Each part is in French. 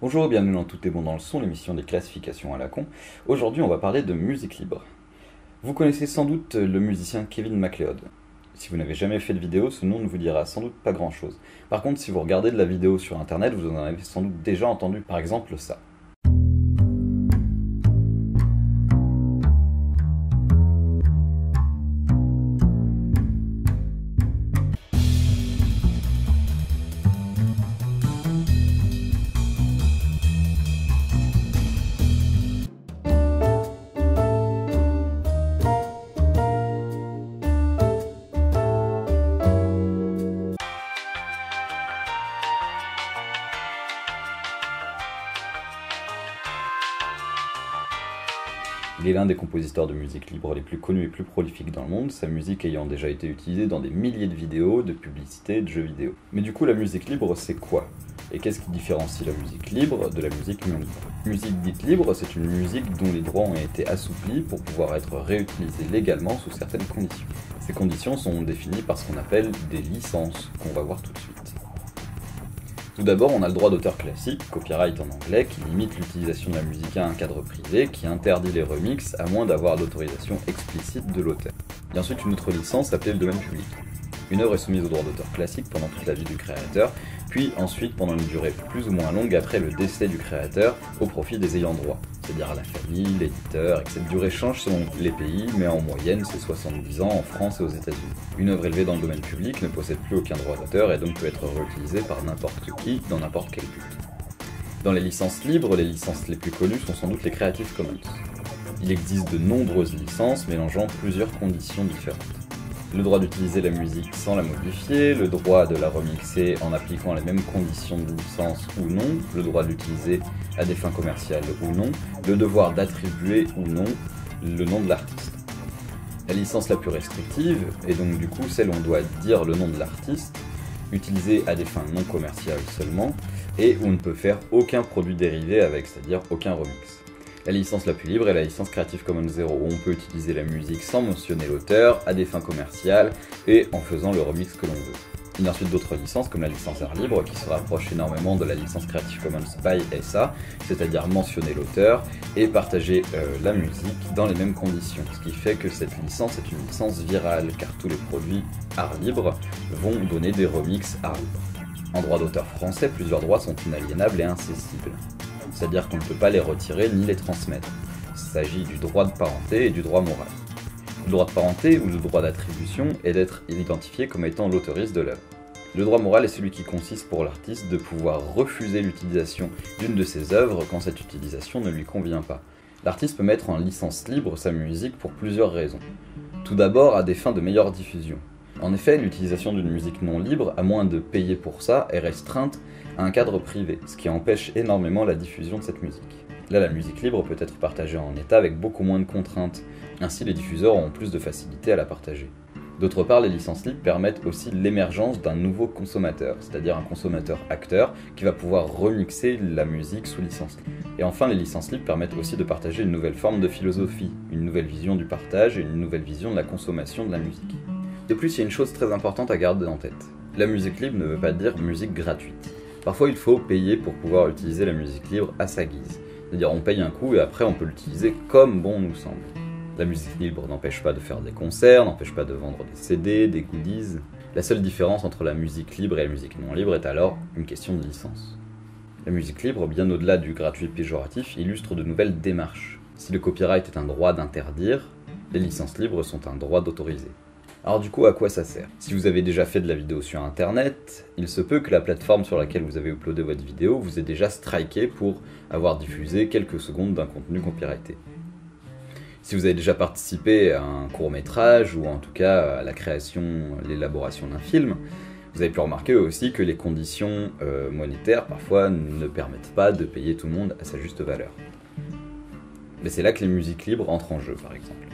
Bonjour, bienvenue dans Tout est bon dans le son, l'émission des classifications à la con. Aujourd'hui, on va parler de musique libre. Vous connaissez sans doute le musicien Kevin MacLeod. Si vous n'avez jamais fait de vidéo, ce nom ne vous dira sans doute pas grand-chose. Par contre, si vous regardez de la vidéo sur internet, vous en avez sans doute déjà entendu, par exemple ça. Il est l'un des compositeurs de musique libre les plus connus et plus prolifiques dans le monde, sa musique ayant déjà été utilisée dans des milliers de vidéos, de publicités, de jeux vidéo. Mais du coup, la musique libre, c'est quoi? Et qu'est-ce qui différencie la musique libre de la musique non libre? Musique dite libre, c'est une musique dont les droits ont été assouplis pour pouvoir être réutilisés légalement sous certaines conditions. Ces conditions sont définies par ce qu'on appelle des licences, qu'on va voir tout de suite. Tout d'abord, on a le droit d'auteur classique, copyright en anglais, qui limite l'utilisation de la musique à un cadre privé, qui interdit les remixes à moins d'avoir l'autorisation explicite de l'auteur. Et ensuite une autre licence appelée le domaine public. Une œuvre est soumise au droit d'auteur classique pendant toute la vie du créateur, puis ensuite pendant une durée plus ou moins longue après le décès du créateur au profit des ayants droit, c'est-à-dire à la famille, l'éditeur, et que cette durée change selon les pays, mais en moyenne c'est 70 ans en France et aux États-Unis. Une œuvre élevée dans le domaine public ne possède plus aucun droit d'auteur et donc peut être réutilisée par n'importe qui dans n'importe quel but. Dans les licences libres, les licences les plus connues sont sans doute les Creative Commons. Il existe de nombreuses licences mélangeant plusieurs conditions différentes. Le droit d'utiliser la musique sans la modifier, le droit de la remixer en appliquant les mêmes conditions de licence ou non, le droit de l'utiliser à des fins commerciales ou non, le devoir d'attribuer ou non le nom de l'artiste. La licence la plus restrictive est donc du coup celle où on doit dire le nom de l'artiste, utilisé à des fins non commerciales seulement, et où on ne peut faire aucun produit dérivé avec, c'est-à-dire aucun remix. La licence la plus libre est la licence Creative Commons 0, où on peut utiliser la musique sans mentionner l'auteur, à des fins commerciales, et en faisant le remix que l'on veut. Il y a ensuite d'autres licences, comme la licence art libre, qui se rapproche énormément de la licence Creative Commons by SA, c'est-à-dire mentionner l'auteur, et partager la musique dans les mêmes conditions. Ce qui fait que cette licence est une licence virale, car tous les produits art libre vont donner des remixes art libre. En droit d'auteur français, plusieurs droits sont inaliénables et incessibles. C'est-à-dire qu'on ne peut pas les retirer ni les transmettre. Il s'agit du droit de parenté et du droit moral. Le droit de parenté ou le droit d'attribution est d'être identifié comme étant l'autoriste de l'œuvre. Le droit moral est celui qui consiste pour l'artiste de pouvoir refuser l'utilisation d'une de ses œuvres quand cette utilisation ne lui convient pas. L'artiste peut mettre en licence libre sa musique pour plusieurs raisons. Tout d'abord à des fins de meilleure diffusion. En effet, l'utilisation d'une musique non libre, à moins de payer pour ça, est restreinte à un cadre privé, ce qui empêche énormément la diffusion de cette musique. Là, la musique libre peut être partagée en état avec beaucoup moins de contraintes, ainsi les diffuseurs auront plus de facilité à la partager. D'autre part, les licences libres permettent aussi l'émergence d'un nouveau consommateur, c'est-à-dire un consommateur-acteur qui va pouvoir remixer la musique sous licence libre. Et enfin, les licences libres permettent aussi de partager une nouvelle forme de philosophie, une nouvelle vision du partage et une nouvelle vision de la consommation de la musique. De plus, il y a une chose très importante à garder en tête. La musique libre ne veut pas dire musique gratuite. Parfois, il faut payer pour pouvoir utiliser la musique libre à sa guise. C'est-à-dire, on paye un coup et après, on peut l'utiliser comme bon nous semble. La musique libre n'empêche pas de faire des concerts, n'empêche pas de vendre des CD, des goodies. La seule différence entre la musique libre et la musique non libre est alors une question de licence. La musique libre, bien au-delà du gratuit péjoratif, illustre de nouvelles démarches. Si le copyright est un droit d'interdire, les licences libres sont un droit d'autoriser. Alors du coup, à quoi ça sert? Si vous avez déjà fait de la vidéo sur internet, il se peut que la plateforme sur laquelle vous avez uploadé votre vidéo vous ait déjà striké pour avoir diffusé quelques secondes d'un contenu copyrighté. Si vous avez déjà participé à un court-métrage, ou en tout cas à la création, l'élaboration d'un film, vous avez pu remarquer aussi que les conditions monétaires parfois ne permettent pas de payer tout le monde à sa juste valeur. Mais c'est là que les musiques libres entrent en jeu, par exemple.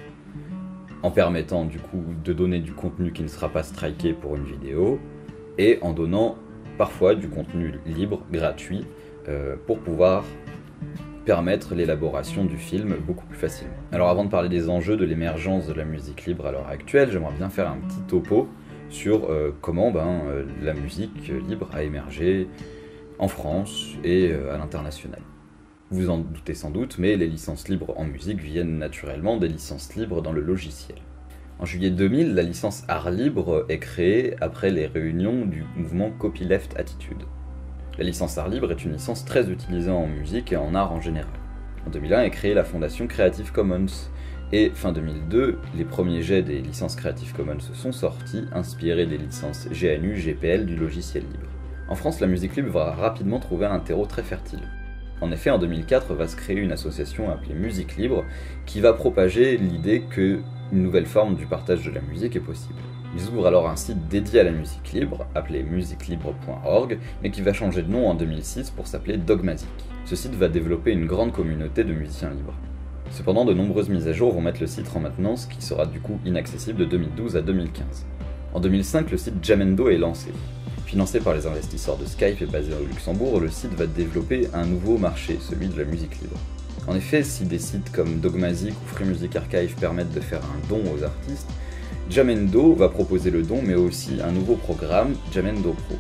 En permettant du coup de donner du contenu qui ne sera pas striké pour une vidéo, et en donnant parfois du contenu libre, gratuit, pour pouvoir permettre l'élaboration du film beaucoup plus facilement. Alors avant de parler des enjeux de l'émergence de la musique libre à l'heure actuelle, j'aimerais bien faire un petit topo sur comment la musique libre a émergé, en France et à l'international. Vous en doutez sans doute, mais les licences libres en musique viennent naturellement des licences libres dans le logiciel. En juillet 2000, la licence Art Libre est créée après les réunions du mouvement Copyleft Attitude. La licence Art Libre est une licence très utilisée en musique et en art en général. En 2001 est créée la fondation Creative Commons, et fin 2002, les premiers jets des licences Creative Commons sont sortis, inspirés des licences GNU, GPL du logiciel libre. En France, la musique libre va rapidement trouver un terreau très fertile. En effet, en 2004 va se créer une association appelée Musique Libre qui va propager l'idée qu'une nouvelle forme du partage de la musique est possible. Ils ouvrent alors un site dédié à la musique libre, appelé musiclibre.org, mais qui va changer de nom en 2006 pour s'appeler Dogmatic. Ce site va développer une grande communauté de musiciens libres. Cependant, de nombreuses mises à jour vont mettre le site en maintenance, qui sera du coup inaccessible de 2012 à 2015. En 2005, le site Jamendo est lancé. Financé par les investisseurs de Skype et basé au Luxembourg, le site va développer un nouveau marché, celui de la musique libre. En effet, si des sites comme Dogmatic ou Free Music Archive permettent de faire un don aux artistes, Jamendo va proposer le don mais aussi un nouveau programme, Jamendo Pro.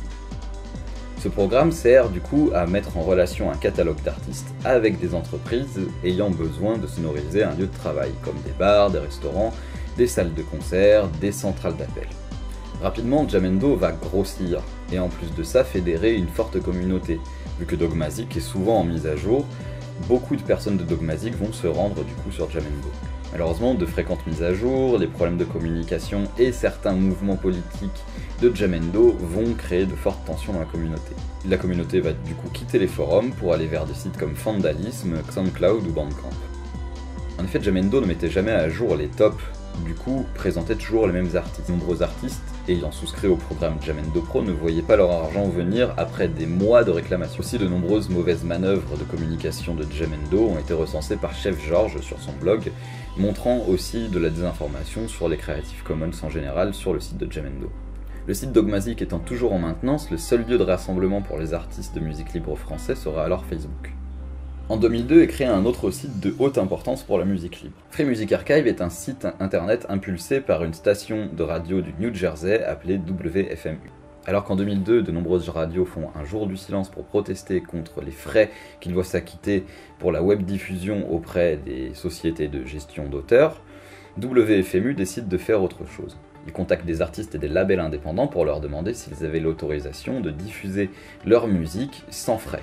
Ce programme sert du coup à mettre en relation un catalogue d'artistes avec des entreprises ayant besoin de sonoriser un lieu de travail, comme des bars, des restaurants, des salles de concert, des centrales d'appel. Rapidement, Jamendo va grossir et en plus de ça fédérer une forte communauté. Vu que Dogmatic est souvent en mise à jour, beaucoup de personnes de Dogmatic vont se rendre du coup sur Jamendo. Malheureusement, de fréquentes mises à jour, des problèmes de communication et certains mouvements politiques de Jamendo vont créer de fortes tensions dans la communauté. La communauté va du coup quitter les forums pour aller vers des sites comme Fandalism, SoundCloud ou Bandcamp. En effet, Jamendo ne mettait jamais à jour les tops, du coup présentait toujours les mêmes artistes. Nombreux artistes ayant souscrit au programme Jamendo Pro ne voyaient pas leur argent venir après des mois de réclamations. Aussi, de nombreuses mauvaises manœuvres de communication de Jamendo ont été recensées par Chef George sur son blog, montrant aussi de la désinformation sur les Creative Commons en général sur le site de Jamendo. Le site Dogmatic étant toujours en maintenance, le seul lieu de rassemblement pour les artistes de musique libre français sera alors Facebook. En 2002 est créé un autre site de haute importance pour la musique libre. Free Music Archive est un site internet impulsé par une station de radio du New Jersey appelée WFMU. Alors qu'en 2002, de nombreuses radios font un jour du silence pour protester contre les frais qu'ils doivent s'acquitter pour la web diffusion auprès des sociétés de gestion d'auteurs, WFMU décide de faire autre chose. Ils contactent des artistes et des labels indépendants pour leur demander s'ils avaient l'autorisation de diffuser leur musique sans frais.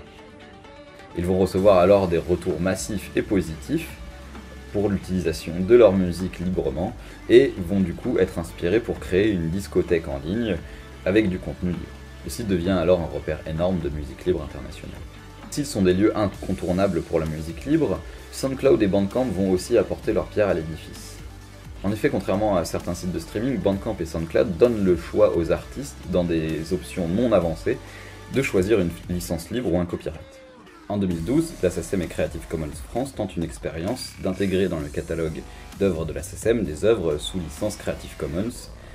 Ils vont recevoir alors des retours massifs et positifs pour l'utilisation de leur musique librement et vont du coup être inspirés pour créer une discothèque en ligne avec du contenu libre. Le site devient alors un repère énorme de musique libre internationale. S'ils sont des lieux incontournables pour la musique libre, SoundCloud et Bandcamp vont aussi apporter leur pierre à l'édifice. En effet, contrairement à certains sites de streaming, Bandcamp et SoundCloud donnent le choix aux artistes, dans des options non avancées, de choisir une licence libre ou un copyright. En 2012, la SACEM et Creative Commons France tentent une expérience d'intégrer dans le catalogue d'œuvres de la SACEM des œuvres sous licence Creative Commons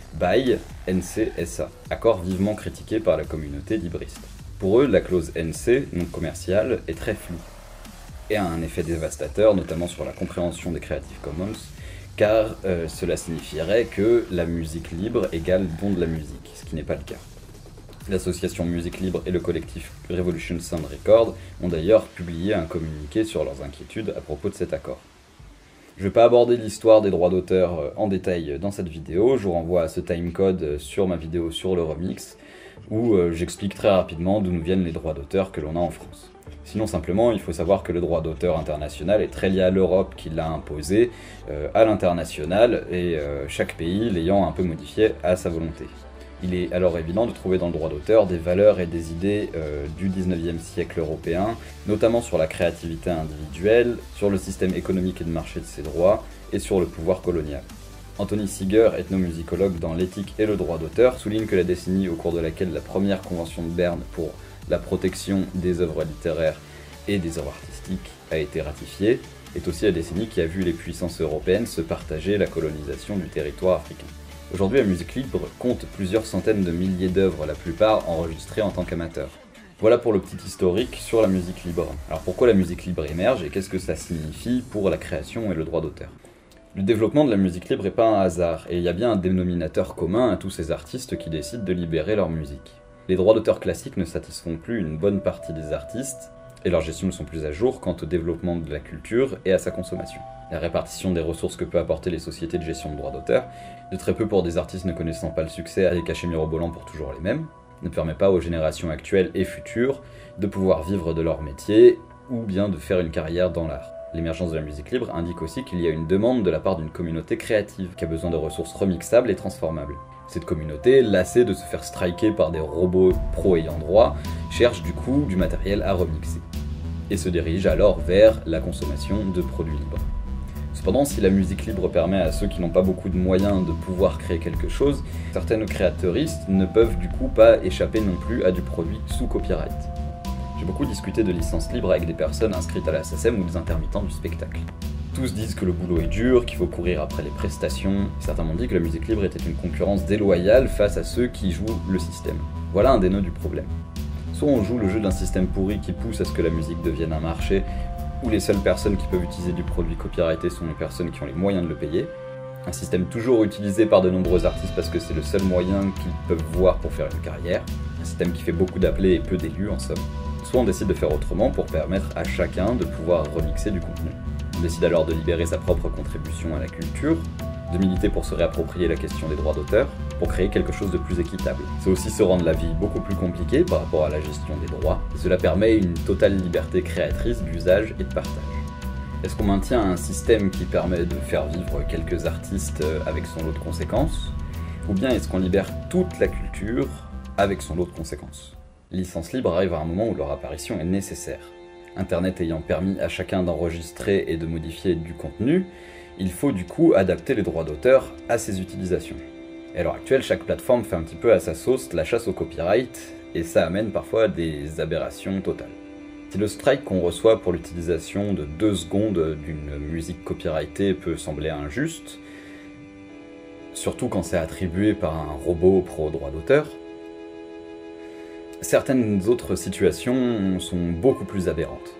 by NC-SA, accord vivement critiqué par la communauté libriste. Pour eux, la clause NC, non commerciale, est très floue et a un effet dévastateur, notamment sur la compréhension des Creative Commons, car cela signifierait que la musique libre égale don de la musique, ce qui n'est pas le cas. L'association Musique Libre et le collectif Revolution Sound Record ont d'ailleurs publié un communiqué sur leurs inquiétudes à propos de cet accord. Je ne vais pas aborder l'histoire des droits d'auteur en détail dans cette vidéo, je vous renvoie à ce timecode sur ma vidéo sur le remix, où j'explique très rapidement d'où nous viennent les droits d'auteur que l'on a en France. Sinon simplement, il faut savoir que le droit d'auteur international est très lié à l'Europe qui l'a imposé à l'international, et chaque pays l'ayant un peu modifié à sa volonté. Il est alors évident de trouver dans le droit d'auteur des valeurs et des idées du 19e siècle européen, notamment sur la créativité individuelle, sur le système économique et de marché de ces droits, et sur le pouvoir colonial. Anthony Seeger, ethnomusicologue dans l'éthique et le droit d'auteur, souligne que la décennie au cours de laquelle la première convention de Berne pour la protection des œuvres littéraires et des œuvres artistiques a été ratifiée, est aussi la décennie qui a vu les puissances européennes se partager la colonisation du territoire africain. Aujourd'hui, la musique libre compte plusieurs centaines de milliers d'œuvres, la plupart enregistrées en tant qu'amateurs. Voilà pour le petit historique sur la musique libre. Alors pourquoi la musique libre émerge et qu'est-ce que ça signifie pour la création et le droit d'auteur? Le développement de la musique libre n'est pas un hasard, et il y a bien un dénominateur commun à tous ces artistes qui décident de libérer leur musique. Les droits d'auteur classiques ne satisfont plus une bonne partie des artistes, et leurs gestions ne sont plus à jour quant au développement de la culture et à sa consommation. La répartition des ressources que peut apporter les sociétés de gestion de droits d'auteur, de très peu pour des artistes ne connaissant pas le succès à des cachets mirobolants pour toujours les mêmes, ne permet pas aux générations actuelles et futures de pouvoir vivre de leur métier ou bien de faire une carrière dans l'art. L'émergence de la musique libre indique aussi qu'il y a une demande de la part d'une communauté créative qui a besoin de ressources remixables et transformables. Cette communauté, lassée de se faire striker par des robots pro ayant droit, cherche du coup du matériel à remixer et se dirige alors vers la consommation de produits libres. Cependant, si la musique libre permet à ceux qui n'ont pas beaucoup de moyens de pouvoir créer quelque chose, certaines créateuristes ne peuvent du coup pas échapper non plus à du produit sous copyright. J'ai beaucoup discuté de licence libre avec des personnes inscrites à la SACEM ou des intermittents du spectacle. Tous disent que le boulot est dur, qu'il faut courir après les prestations. Certains m'ont dit que la musique libre était une concurrence déloyale face à ceux qui jouent le système. Voilà un des nœuds du problème. Soit on joue le jeu d'un système pourri qui pousse à ce que la musique devienne un marché, où les seules personnes qui peuvent utiliser du produit copyrighté sont les personnes qui ont les moyens de le payer. Un système toujours utilisé par de nombreux artistes parce que c'est le seul moyen qu'ils peuvent voir pour faire une carrière. Un système qui fait beaucoup d'appelés et peu d'élus en somme. Soit on décide de faire autrement pour permettre à chacun de pouvoir remixer du contenu. On décide alors de libérer sa propre contribution à la culture, de militer pour se réapproprier la question des droits d'auteur, pour créer quelque chose de plus équitable. C'est aussi se rendre la vie beaucoup plus compliquée par rapport à la gestion des droits, et cela permet une totale liberté créatrice d'usage et de partage. Est-ce qu'on maintient un système qui permet de faire vivre quelques artistes avec son lot de conséquences, ou bien est-ce qu'on libère toute la culture avec son lot de conséquences? Licence libre arrive à un moment où leur apparition est nécessaire. Internet ayant permis à chacun d'enregistrer et de modifier du contenu, il faut du coup adapter les droits d'auteur à ses utilisations. Et à l'heure actuelle, chaque plateforme fait un petit peu à sa sauce la chasse au copyright, et ça amène parfois à des aberrations totales. Si le strike qu'on reçoit pour l'utilisation de 2 secondes d'une musique copyrightée peut sembler injuste, surtout quand c'est attribué par un robot pro droit d'auteur, certaines autres situations sont beaucoup plus aberrantes.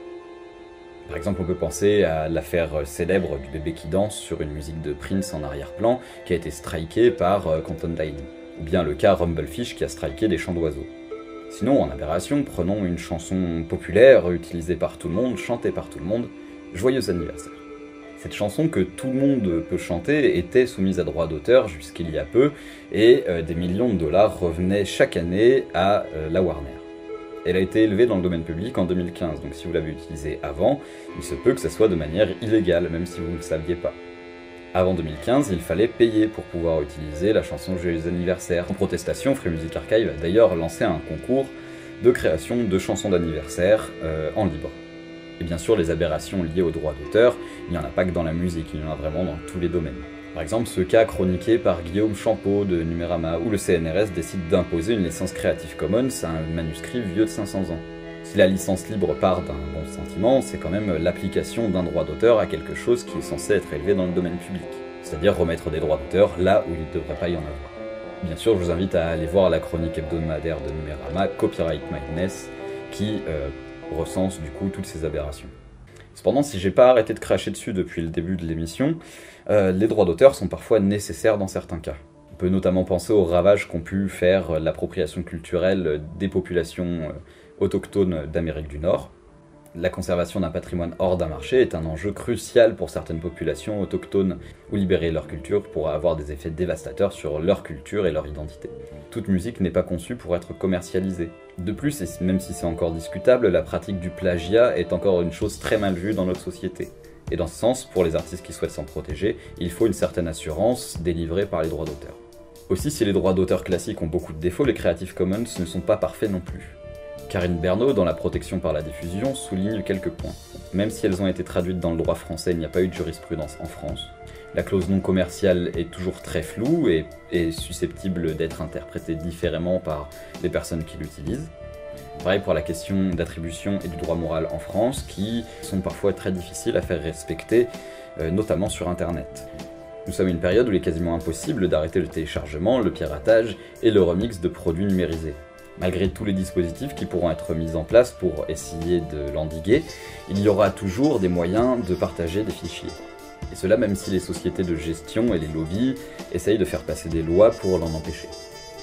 Par exemple, on peut penser à l'affaire célèbre du bébé qui danse sur une musique de Prince en arrière-plan qui a été strikée par Content ID, ou bien le cas Rumblefish qui a striké des chants d'oiseaux. Sinon, en aberration, prenons une chanson populaire utilisée par tout le monde, chantée par tout le monde, Joyeux anniversaire. Cette chanson que tout le monde peut chanter était soumise à droit d'auteur jusqu'il y a peu, et des millions de dollars revenaient chaque année à la Warner. Elle a été élevée dans le domaine public en 2015, donc si vous l'avez utilisée avant, il se peut que ça soit de manière illégale, même si vous ne le saviez pas. Avant 2015, il fallait payer pour pouvoir utiliser la chanson Joyeux anniversaire. En protestation, Free Music Archive a d'ailleurs lancé un concours de création de chansons d'anniversaire en libre. Et bien sûr, les aberrations liées aux droits d'auteur, il n'y en a pas que dans la musique, il y en a vraiment dans tous les domaines. Par exemple, ce cas chroniqué par Guillaume Champeau de Numérama, où le CNRS décide d'imposer une licence Creative Commons à un manuscrit vieux de 500 ans. Si la licence libre part d'un bon sentiment, c'est quand même l'application d'un droit d'auteur à quelque chose qui est censé être élevé dans le domaine public. C'est-à-dire remettre des droits d'auteur là où il ne devrait pas y en avoir. Bien sûr, je vous invite à aller voir la chronique hebdomadaire de Numérama, Copyright Madness, qui recense du coup toutes ces aberrations. Cependant, si j'ai pas arrêté de cracher dessus depuis le début de l'émission, les droits d'auteur sont parfois nécessaires dans certains cas. On peut notamment penser aux ravages qu'ont pu faire l'appropriation culturelle des populations autochtones d'Amérique du Nord. La conservation d'un patrimoine hors d'un marché est un enjeu crucial pour certaines populations autochtones, où libérer leur culture pourra avoir des effets dévastateurs sur leur culture et leur identité. Toute musique n'est pas conçue pour être commercialisée. De plus, et même si c'est encore discutable, la pratique du plagiat est encore une chose très mal vue dans notre société. Et dans ce sens, pour les artistes qui souhaitent s'en protéger, il faut une certaine assurance délivrée par les droits d'auteur. Aussi, si les droits d'auteur classiques ont beaucoup de défauts, les Creative Commons ne sont pas parfaits non plus. Karine Bernot, dans la protection par la diffusion, souligne quelques points. Même si elles ont été traduites dans le droit français, il n'y a pas eu de jurisprudence en France. La clause non commerciale est toujours très floue et est susceptible d'être interprétée différemment par les personnes qui l'utilisent. Pareil pour la question d'attribution et du droit moral en France, qui sont parfois très difficiles à faire respecter, notamment sur Internet. Nous sommes à une période où il est quasiment impossible d'arrêter le téléchargement, le piratage et le remix de produits numérisés. Malgré tous les dispositifs qui pourront être mis en place pour essayer de l'endiguer, il y aura toujours des moyens de partager des fichiers. Et cela même si les sociétés de gestion et les lobbies essayent de faire passer des lois pour l'en empêcher.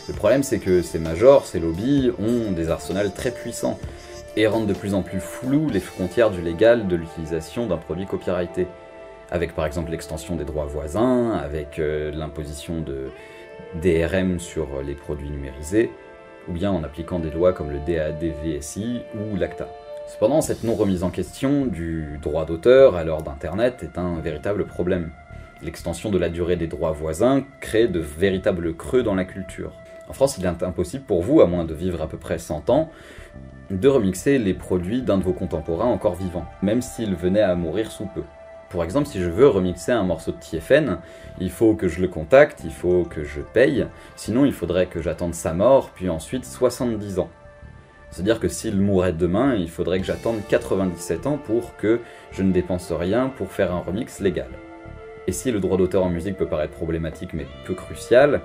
Le problème, c'est que ces majors, ces lobbies, ont des arsenals très puissants et rendent de plus en plus floues les frontières du légal de l'utilisation d'un produit copyrighté. Avec par exemple l'extension des droits voisins, avec l'imposition de DRM sur les produits numérisés, ou bien en appliquant des lois comme le DAD-VSI ou l'ACTA. Cependant, cette non-remise en question du droit d'auteur à l'heure d'Internet est un véritable problème. L'extension de la durée des droits voisins crée de véritables creux dans la culture. En France, il est impossible pour vous, à moins de vivre à peu près 100 ans, de remixer les produits d'un de vos contemporains encore vivants, même s'il venait à mourir sous peu. Par exemple, si je veux remixer un morceau de TFN, il faut que je le contacte, il faut que je paye, sinon il faudrait que j'attende sa mort, puis ensuite 70 ans. C'est-à-dire que s'il mourait demain, il faudrait que j'attende 97 ans pour que je ne dépense rien pour faire un remix légal. Et si le droit d'auteur en musique peut paraître problématique mais peu crucial,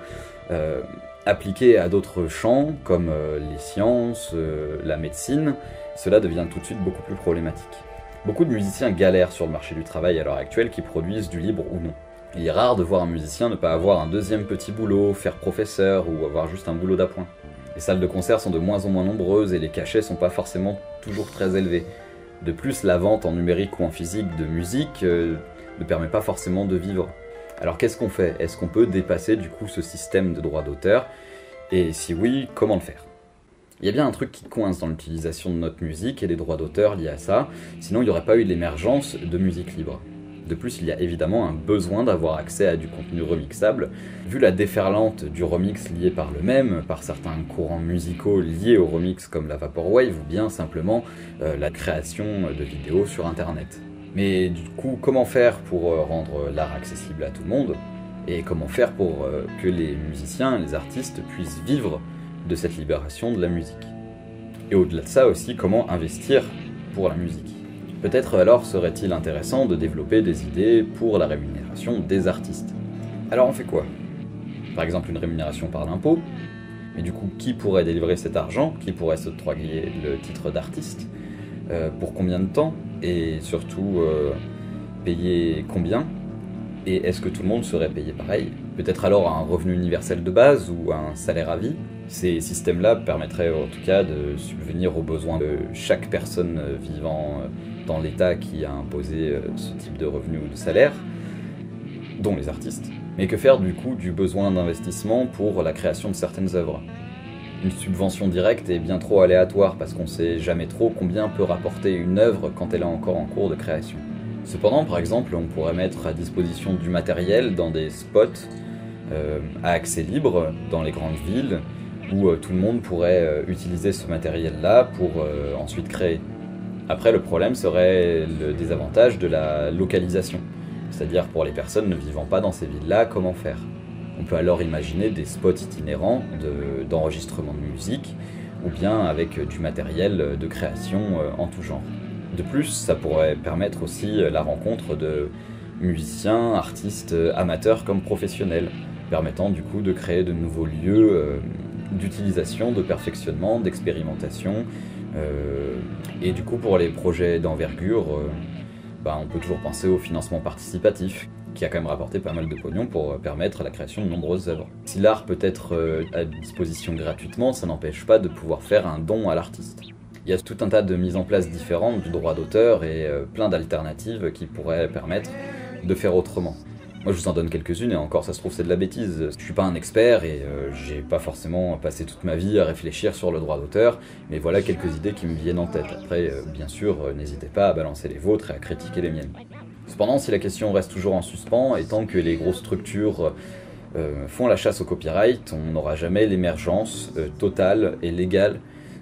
appliqué à d'autres champs comme les sciences, la médecine, cela devient tout de suite beaucoup plus problématique. Beaucoup de musiciens galèrent sur le marché du travail à l'heure actuelle qui produisent du libre ou non. Il est rare de voir un musicien ne pas avoir un deuxième petit boulot, faire professeur ou avoir juste un boulot d'appoint. Les salles de concert sont de moins en moins nombreuses et les cachets sont pas forcément toujours très élevés. De plus, la vente en numérique ou en physique de musique ne permet pas forcément de vivre. Alors qu'est-ce qu'on fait? Est-ce qu'on peut dépasser du coup ce système de droit d'auteur? Et si oui, comment le faire? Il y a bien un truc qui coince dans l'utilisation de notre musique et des droits d'auteur liés à ça, sinon il n'y aurait pas eu l'émergence de musique libre. De plus, il y a évidemment un besoin d'avoir accès à du contenu remixable, vu la déferlante du remix lié par le même, par certains courants musicaux liés au remix comme la Vaporwave, ou bien simplement la création de vidéos sur internet. Mais du coup, comment faire pour rendre l'art accessible à tout le monde? Et comment faire pour que les musiciens, les artistes puissent vivre de cette libération de la musique? Et au-delà de ça aussi, comment investir pour la musique? Peut-être alors serait-il intéressant de développer des idées pour la rémunération des artistes. Alors on fait quoi? Par exemple une rémunération par l'impôt, mais du coup qui pourrait délivrer cet argent? Qui pourrait s'octroyer le titre d'artiste? Pour combien de temps? Et surtout payer combien? Et est-ce que tout le monde serait payé pareil? Peut-être alors un revenu universel de base ou un salaire à vie? Ces systèmes-là permettraient en tout cas de subvenir aux besoins de chaque personne vivant dans l'État qui a imposé ce type de revenu ou de salaire, dont les artistes. Mais que faire du coup du besoin d'investissement pour la création de certaines œuvres? Une subvention directe est bien trop aléatoire parce qu'on ne sait jamais trop combien peut rapporter une œuvre quand elle est encore en cours de création. Cependant, par exemple, on pourrait mettre à disposition du matériel dans des spots à accès libre dans les grandes villes où tout le monde pourrait utiliser ce matériel-là pour ensuite créer. Après, le problème serait le désavantage de la localisation, c'est-à-dire pour les personnes ne vivant pas dans ces villes-là, comment faire? On peut alors imaginer des spots itinérants d'enregistrement de musique, ou bien avec du matériel de création en tout genre. De plus, ça pourrait permettre aussi la rencontre de musiciens, artistes, amateurs comme professionnels, permettant du coup de créer de nouveaux lieux d'utilisation, de perfectionnement, d'expérimentation. Et du coup, pour les projets d'envergure, on peut toujours penser au financement participatif, qui a quand même rapporté pas mal de pognon pour permettre la création de nombreuses œuvres. Si l'art peut être à disposition gratuitement, ça n'empêche pas de pouvoir faire un don à l'artiste. Il y a tout un tas de mises en place différentes du droit d'auteur et plein d'alternatives qui pourraient permettre de faire autrement. Moi je vous en donne quelques-unes et encore ça se trouve c'est de la bêtise. Je suis pas un expert et j'ai pas forcément passé toute ma vie à réfléchir sur le droit d'auteur, mais voilà quelques idées qui me viennent en tête. Après bien sûr n'hésitez pas à balancer les vôtres et à critiquer les miennes. Cependant si la question reste toujours en suspens et tant que les grosses structures font la chasse au copyright, on n'aura jamais l'émergence totale et légale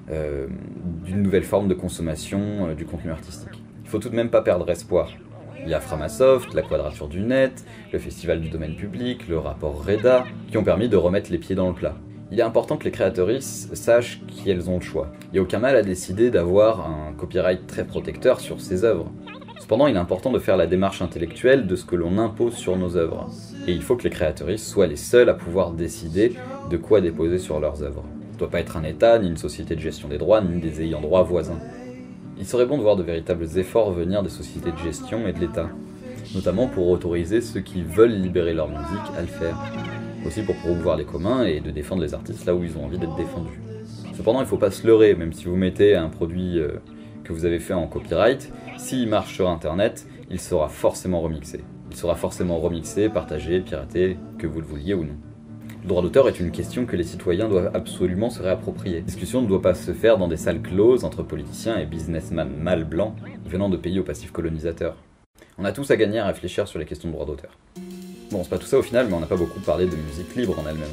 d'une nouvelle forme de consommation du contenu artistique. Il faut tout de même pas perdre espoir. Il y a Framasoft, la Quadrature du Net, le Festival du Domaine Public, le rapport REDA, qui ont permis de remettre les pieds dans le plat. Il est important que les créatrices sachent qu'elles ont le choix. Il n'y a aucun mal à décider d'avoir un copyright très protecteur sur ses œuvres. Cependant, il est important de faire la démarche intellectuelle de ce que l'on impose sur nos œuvres. Et il faut que les créatrices soient les seules à pouvoir décider de quoi déposer sur leurs œuvres. Ça ne doit pas être un État, ni une société de gestion des droits, ni des ayants droit voisins. Il serait bon de voir de véritables efforts venir des sociétés de gestion et de l'État, notamment pour autoriser ceux qui veulent libérer leur musique à le faire. aussi pour promouvoir les communs et de défendre les artistes là où ils ont envie d'être défendus. Cependant, il ne faut pas se leurrer, même si vous mettez un produit que vous avez fait en copyright, s'il marche sur internet, il sera forcément remixé. Il sera forcément remixé, partagé, piraté, que vous le vouliez ou non. Le droit d'auteur est une question que les citoyens doivent absolument se réapproprier. La discussion ne doit pas se faire dans des salles closes entre politiciens et businessmen mâles blancs venant de pays au passif colonisateur. On a tous à gagner à réfléchir sur les questions de droit d'auteur. Bon, c'est pas tout ça au final, mais on n'a pas beaucoup parlé de musique libre en elle-même.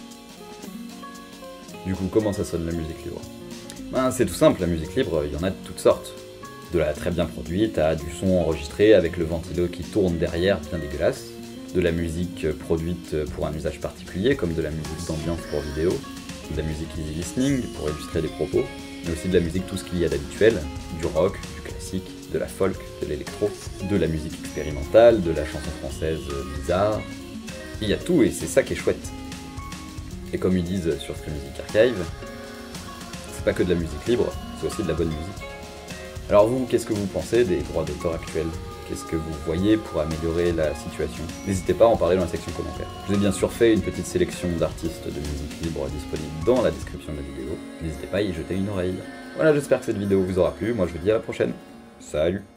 Du coup, comment ça sonne la musique libre? Ben, c'est tout simple, la musique libre, il y en a de toutes sortes. De la très bien produite à du son enregistré avec le ventilo qui tourne derrière bien dégueulasse, de la musique produite pour un usage particulier comme de la musique d'ambiance pour vidéo, de la musique easy listening pour illustrer des propos, mais aussi de la musique tout ce qu'il y a d'habituel, du rock, du classique, de la folk, de l'électro, de la musique expérimentale, de la chanson française bizarre. Il y a tout et c'est ça qui est chouette. Et comme ils disent sur Free Music Archive, c'est pas que de la musique libre, c'est aussi de la bonne musique. Alors vous, qu'est-ce que vous pensez des droits d'auteur actuels? Qu'est-ce que vous voyez pour améliorer la situation? N'hésitez pas à en parler dans la section commentaires. Je vous ai bien sûr fait une petite sélection d'artistes de musique libre disponibles dans la description de la vidéo. N'hésitez pas à y jeter une oreille. Voilà, j'espère que cette vidéo vous aura plu. Moi je vous dis à la prochaine. Salut!